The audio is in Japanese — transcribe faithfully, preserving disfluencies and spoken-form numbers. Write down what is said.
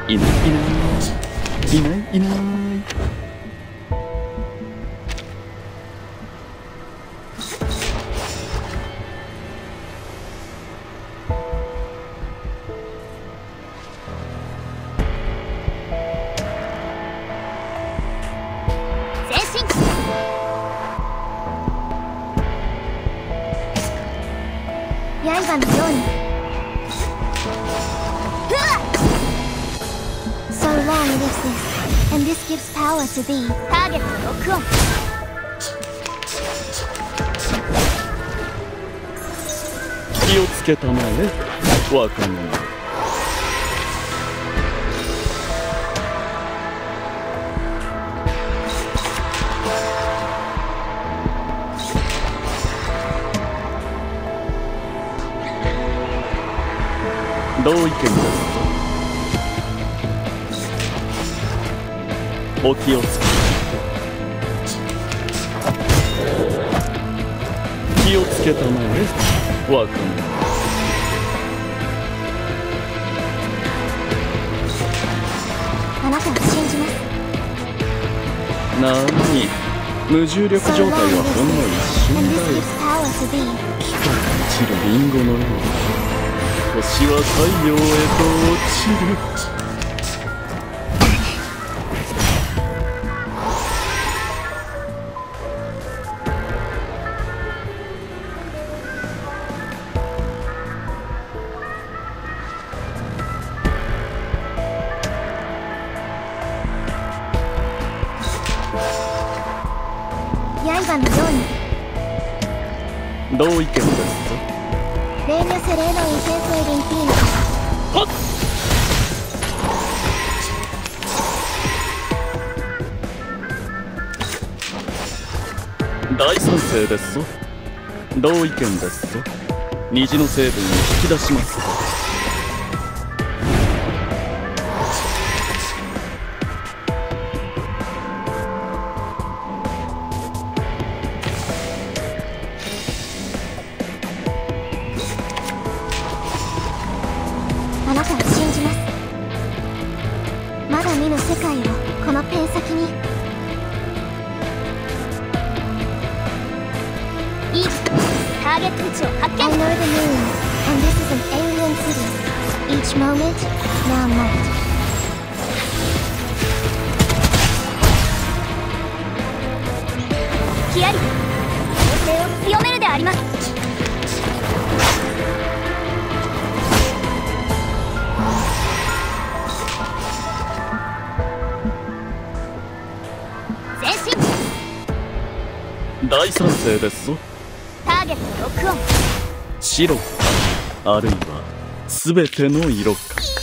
いないいないいないいない。 刃のように。So long lives this, and this gives power to thee. ターゲットロックオン。 気をつけたまえ、若者。同意見です。お気をつけて。気をつけたまえ、若者。 あなたを信じます。 なに、無重力状態はほんの一瞬だよ。木から落ちるリンゴのように星は太陽へと落ちる。 刃のように。 同意見ですぞ。 レーニョセレーノインセンセイリンピーノ。 はっ。大賛成ですぞ。同意見ですぞ。虹の成分を引き出しますぞ。 あなたを信じます。まだ見ぬ世界をこのペン先に。いいターゲット位置を発見。 I know the moon, and this is an alien city. Each moment, now night. キアリ、攻勢を強めるであります。 大賛成ですぞ。 ターゲットロックオン。 白かあるいは全ての色か。